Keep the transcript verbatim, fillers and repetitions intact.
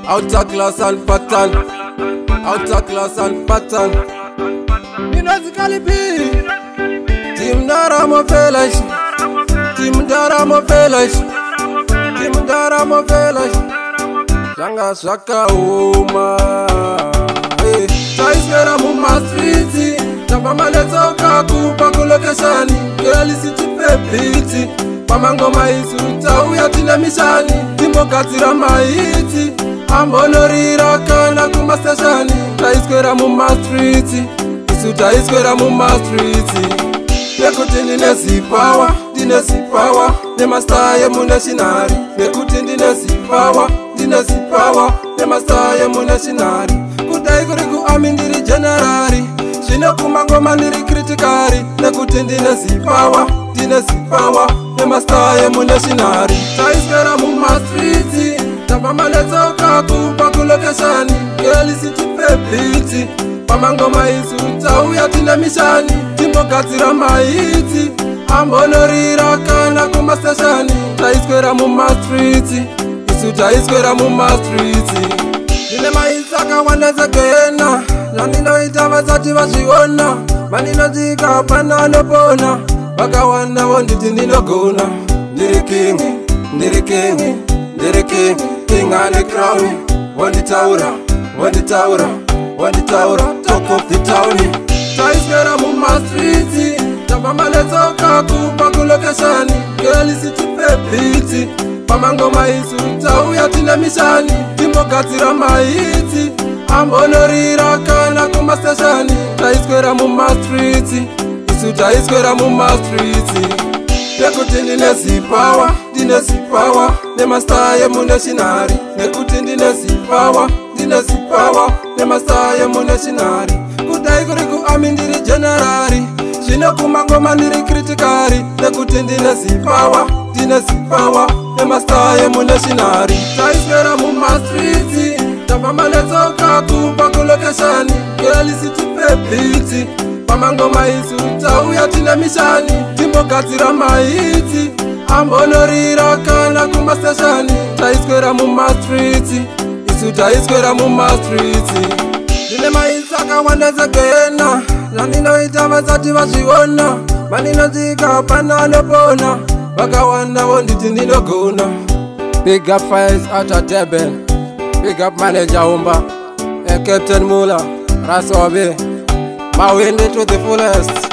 outer class and pattern, outer class and pattern. Musically be Team Daramo Village, Team Daramo Village, Team Daramo Village. Shanga Shaka Uma, hey, Chais Vera Muma Street, Tabamale Toka Kupa Kulokashani, Girl is it pepiti, Pamangoma is Utau Yatina Mishani, Timokatira Maiti, Ambonorira Kana Kumastashani, Chais Vera Muma Street, Isuta is Vera Muma Street. Nekuti ndine power, ndine power, ne master ye munashinari. Nekuti ndine power, ndine power, ne master ye munashinari. Kudai kuri ku amindiri generari, shine kumangoma ndiri kritikari. Nekuti ndine power, ndine power, ne master ye munashinari. Chaiskera muma street, tabamale toka kupa kulokeshani. Girl city pepiti, pamangoma isuta uyatina mishani. Timokatira maiti, ambonorira kana kumastashani. Chaiskera muma street, isuta iskera muma street. Nine maisaka wanazagena, nanino itava zati vaziona. Manino zika panano pona, baka wanda wonditi ninogona. Ndiri king, ndiri king, ndiri king, king and the crown. Wandi taura, wandi taura, wandi taura, talk of the townie. Chaiskera muma street, tabamale toka kupa kulokeshani. Girl city pepiti, pamangoma isuta uyatina mishani. Timokatira maiti, ambonorira kana kumastashani. Chaiskera muma street, isuta iskera muma street. Nekuti ndine power, ndine power, ne master ye munashinari. Nekuti ndine power, ndine power, ne master ye munashinari. Kudai kuri ku amindiri generari, shine kumangoma ndiri kritikari. Nekuti ndine power, ndine power, ne master ye munashinari. Chaiskera muma street, tabamale toka kupa kulokeshani. Girl city pepiti, pamangoma isuta uyatina mishani. Timokatira maiti, ambonorira kana kumastashani. Chaiskera muma street, isuta iskera muma street. Nine maisaka wanazagena, nanino itava zati vaziona. Manino zika panano pona, baka wanda wonditi ninogona. Big up Fires out of Deben, big up Manager Umba, and Captain Mula, Rasobe. My wind to the fullest.